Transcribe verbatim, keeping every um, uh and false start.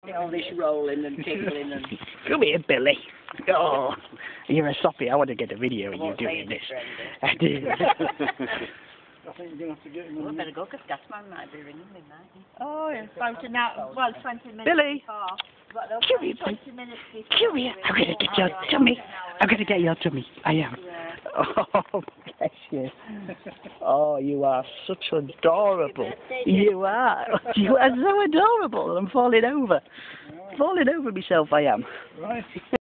Get all this rolling and tickling and... Come here, Billy. Oh, you're a soppy. I want to get a video of you doing this. I do. I think we're going to have to get him on. Well, better go, because Gasman might be ringing me, might he? Oh, it's about an hour, well, twenty minutes Billy. before. But Come here, Billy. twenty minutes before. Come here. I'm going to get your tummy. I'm going to get your tummy. I am. Yeah. Oh, bless you. Oh, you are such adorable. You are. You are so adorable. I'm falling over. Falling over myself, I am. Right.